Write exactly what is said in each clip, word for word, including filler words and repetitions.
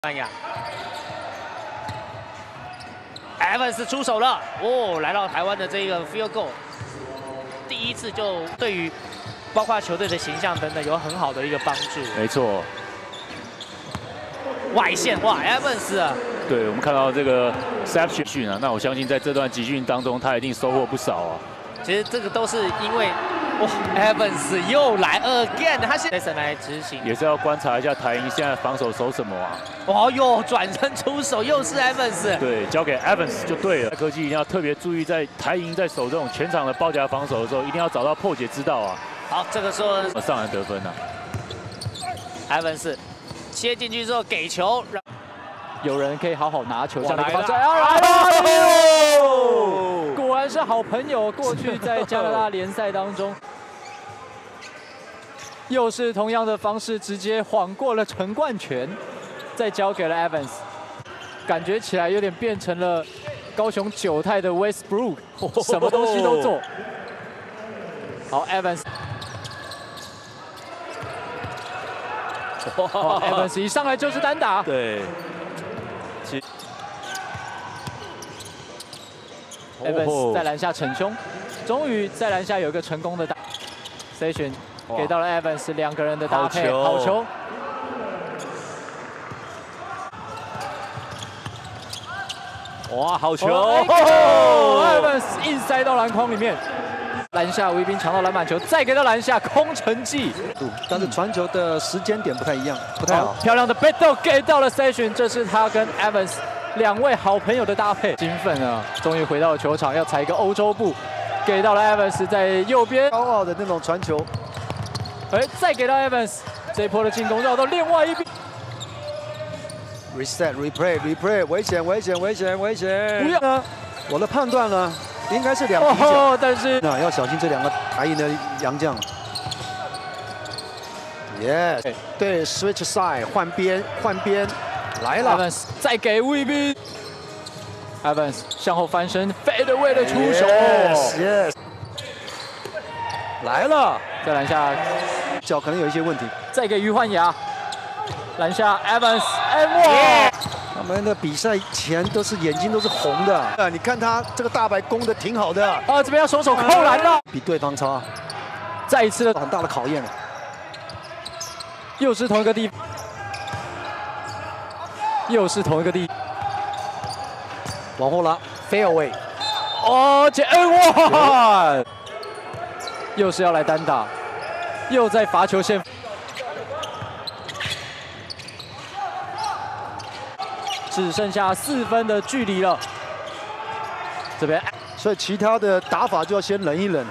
班牙 ，Evans 出手了，哦，来到台湾的这个 field goal， 第一次就对于包括球队的形象等等有很好的一个帮助。 没错， 外线哇 ，Evans 啊， 对我们看到这个 reception 啊，那我相信在这段集训当中，他一定收获不少啊。 其实这个都是因为。 哇 ，Evans 又来 again， 他现在来执行， 也是要观察一下台银现在防守守什么啊？ 哦哟，转身出手又是 Evans， 对，交给 Evans 就对了。科技一定要特别注意，在台银在守这种全场的包夹防守的时候，一定要找到破解之道啊。 好，这个时候上篮得分啊 ，Evans 切进去之后给球， 有人可以好好拿球，这样的方式， 来了，果然是好朋友。过去在加拿大联赛当中。 又是同样的方式，直接晃过了陈冠权，再交给了 Evans， 感觉起来有点变成了高雄九泰的 Westbrook， 什么东西都做。好 ，Evans， 哦 ，Evans 一上来就是单打。 对。 Evans 在篮下逞凶，终于在篮下有一个成功的打 session。 给到了 Evans 两个人的搭配，好球！ 哇，好球 ！Evans 硬塞到篮筐里面，篮下吴一斌抢到篮板球，再给到篮下空城计， 但是传球的时间点不太一样，不太好。 漂亮的 battle 给到了 Session， 这是他跟 Evans 两位好朋友的搭配，兴奋啊！终于回到了球场，要踩一个欧洲步，给到了 Evans 在右边， 高傲的那种传球。 哎，再给到 Evans， 这一波的进攻绕到另外一边。 Reset, replay, replay， 危险，危险，危险，危险！ 不要呢， 我的判断呢，应该是两比九， 哦，但是那要小心这两个台银的洋将。Yes， 对 ，switch side， 换边，换边，来了 ，Evans 再给吴一斌 ，Evans 向后翻身，fadeaway的出手 ，Yes， yes 来了。 在篮下， 脚可能有一些问题。 再给于焕雅，篮下 Evans， 哎哇！ 他们的比赛前都是眼睛都是红的。啊，你看他这个大白攻的挺好的。 啊，这边要双手扣篮了， 比对方差， 再一次的很大的考验。 又是同一个地，又是同一个地， 往后拉 ，fairway。 哦，这哎哇！ 又是要来单打，又在罚球线，只剩下四分的距离了。这边， 所以其他的打法就要先忍一忍。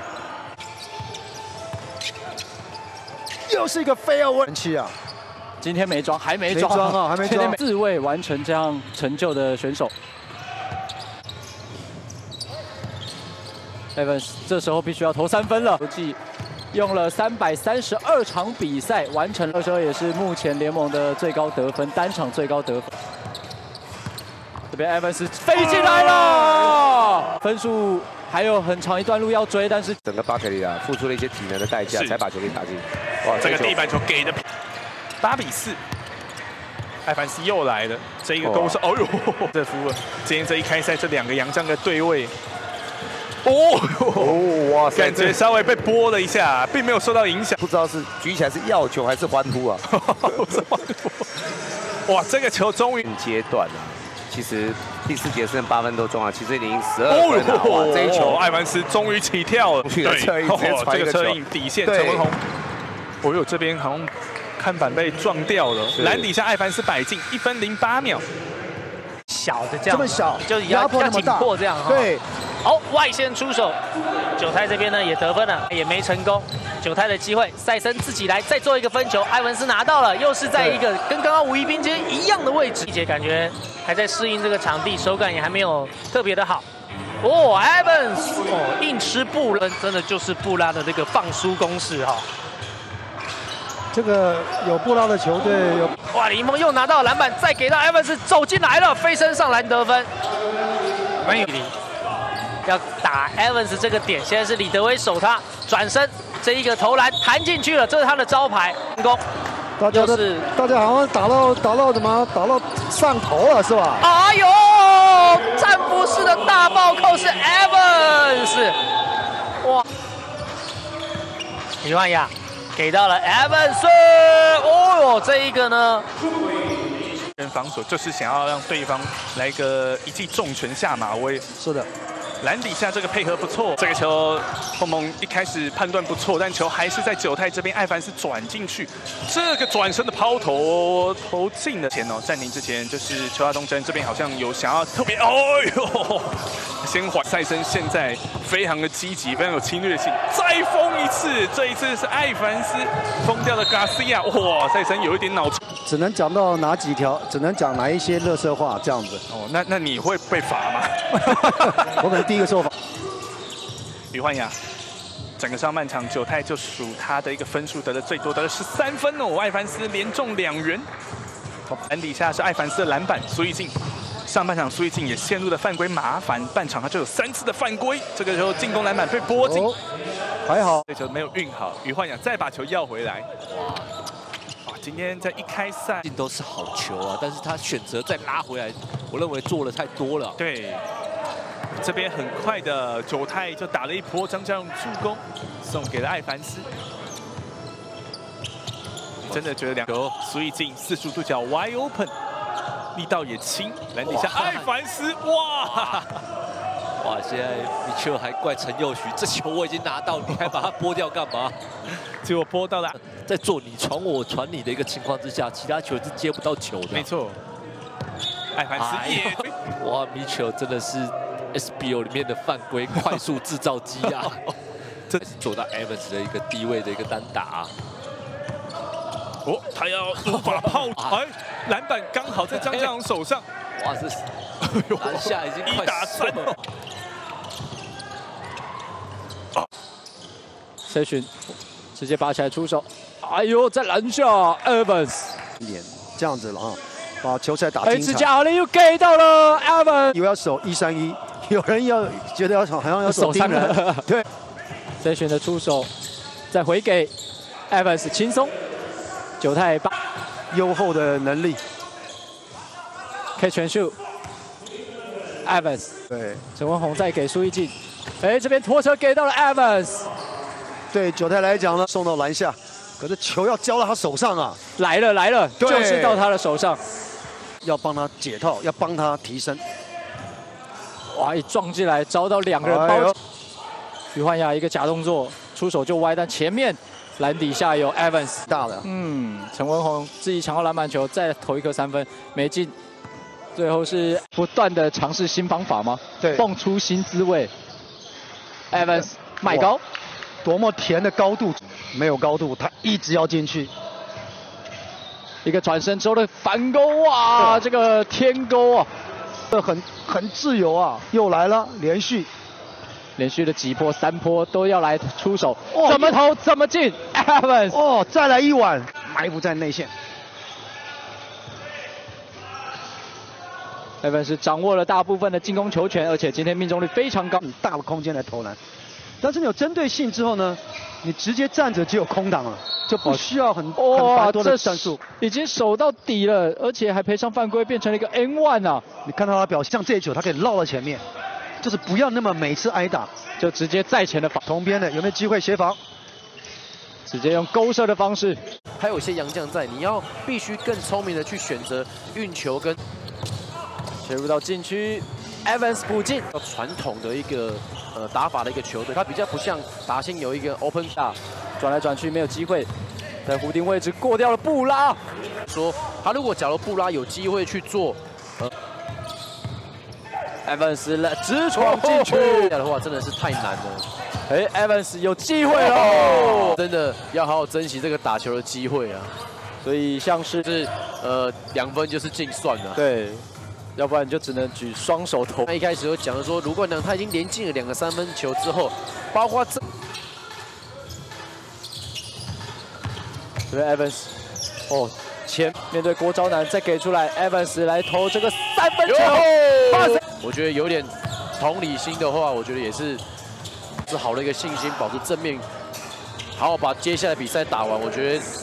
又是一个非要人气啊！ 今天没装，还没没装装啊，还没装。 四位完成这样成就的选手。 Evans 这时候必须要投三分了，球季用了三百三十二场比赛完成了，这时候也是目前联盟的最高得分，单场最高得分。这边 Evans 飞进来了，分数还有很长一段路要追，但是整个巴克利啊付出了一些体能的代价，才把球给打进。 哇，这个地板球给的八比四，艾凡斯又来了，这一个攻势，哦呦，这服了。今天这一开赛，这两个洋将的对位。 哦哦哇！感觉稍微被拨了一下，并没有受到影响。 不知道是举起来是要球还是欢呼啊？ 哇！这个球终于阶段啊，其实第四节剩八分多钟啊，其实已经十二分了。哇！这一球， 艾凡斯终于起跳了。 对， 这个侧应底线，陈文宏。哦呦，这边好像看板被撞掉了。篮底下艾凡斯摆进一分零八秒。 小的这样， 这么小， 就是要要紧迫这样哈。 对， 好，外线出手，九泰这边呢也得分了，也没成功。九泰的机会，赛森自己来再做一个分球，艾文斯拿到了，又是在一个跟刚刚吴一斌之间一样的位置。姐感觉还在适应这个场地，手感也还没有特别的好。哦 ，Evans， 哦，硬吃布拉，真的就是布拉的这个放书公式哈。 这个有布拉的球队有哇，李梦又拿到篮板，再给到 Evans 走进来了，飞身上篮得分，蛮有力。要打 Evans 这个点，现在是李德威守他，转身这一个投篮弹进去了，这是他的招牌成功。 大家都是大家好像打到打到怎么打到上头了是吧？ 哎呦，战斧式的大暴扣是 Evans， 哇！余焕雅给到了 Evans， 哦呦，这一个呢？ 跟防守就是想要让对方来一个一记重拳下马威。 是的， 篮底下这个配合不错，这个球碰碰一开始判断不错，但球还是在九泰这边，艾凡斯转进去，这个转身的抛投投进了前哦，暂停之前就是邱亚东真这边好像有想要特别，哦呦，先缓赛森现在非常的积极，非常有侵略性，再封一次，这一次是艾凡斯封掉了 Garcia， 哇，赛森有一点脑冲。 只能讲到哪几条，只能讲哪一些垃圾话这样子。 哦，那那你会被罚吗？ 我可能第一个受罚。 余焕雅，整个上半场九泰就数他的一个分数得的最多，得了十三分哦。艾凡斯连中两人，篮底下是艾凡斯的篮板，苏奕进。上半场苏奕进也陷入了犯规麻烦，半场他就有三次的犯规，这个时候进攻篮板被拨进， 哦、还好， 这球没有运好，余焕雅再把球要回来。 今天在一开赛都是好球啊，但是他选择再拉回来，我认为做的太多了。 对，这边很快的九泰就打了一波，张家荣助攻送给了艾凡斯。真的觉得两球苏奕进四十五度角 wide open， 力道也轻，篮底下艾凡斯哇！ 哇！现在米切尔还怪陈佑徐，这球我已经拿到，你还把它拨掉干嘛？ 结果拨到了， 在做你传我，我传你的一个情况之下，其他球是接不到球的。 没错，艾凡斯也、 哎、哇！米切尔真的是 S B O 里面的犯规快速制造机啊！这是做到 Evans 的一个低位的一个单打、啊。 哦，他要无法炮，哎，篮板刚好在张家荣手上。 哇，这篮下已经快一打三了。 塞勋直接拔起来出手，哎呦，在篮下 Evans 点这样子了啊，把球赛打哎， 精彩。 指甲好了，又给到了 Evans， 有要守一三一，有人要觉得要守，好像要守盯人。对， 塞勋的出手，再回给 Evans， 轻松。九泰八， 优厚的能力。 可以全秀 ，Evans， 对， 陈文宏再给苏奕进，哎，这边拖车给到了 Evans。 对九泰来讲呢，送到篮下，可是球要交到他手上啊！ 来了来了，就是到他的手上， 要帮他解套，要帮他提升。 哇！一撞进来，遭到两个人包。哎、余焕雅一个假动作，出手就歪，但前面篮底下有 Evans 大的。 嗯，陈文宏自己抢到篮板球，再投一颗三分，没进。最后是不断的尝试新方法吗？ 对， 蹦出新滋味。Evans 迈高。 多么甜的高度，没有高度，他一直要进去。 一个转身之后的反勾，哇，这个天勾啊， 这很很自由啊，又来了，连续， 连续的几波、三波都要来出手，哦、怎么投怎么进 ，Evans， 哦，再来一碗，埋伏在内线。 Evans 掌握了大部分的进攻球权，而且今天命中率非常高， 大的空间来投篮。 但是你有针对性之后呢，你直接站着只有空档了，就不需要很、哦、很繁多的战术。 已经守到底了，而且还赔上犯规，变成了一个 N 一 啊！ 你看到他表现，像这一球，他可以绕到前面，就是不要那么每次挨打， 就直接在前的防。 同边的有没有机会协防？ 直接用勾射的方式。 还有一些洋将在，你要必须更聪明的去选择运球跟切入到禁区 ，Evans 补进。 传统的一个。 呃，打法的一个球队，他比较不像达兴有一个 open 大， 转来转去没有机会，在弧顶位置过掉了布拉。 说他如果假如布拉有机会去做，呃 ，Evans 来直闯进去的话，真的是太难了。 哎 ，Evans 有机会喽， 真的要好好珍惜这个打球的机会啊。 所以像是是呃两分就是净算了。 对。 要不然你就只能举双手投。 他一开始有讲的说，卢冠良他已经连进了两个三分球之后，包括这， 这边 Evans， 哦，前面对郭昭南再给出来 ，Evans 来投这个三分球。 我觉得有点同理心的话，我觉得也是是好的一个信心，保持正面，好好把接下来比赛打完。我觉得